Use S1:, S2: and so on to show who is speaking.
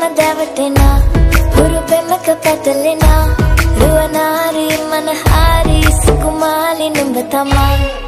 S1: දැවටෙනා හුරු පෙමක පැටලෙනා රුවනාරි මනහාරි සුකුමාලි නුඹ තමා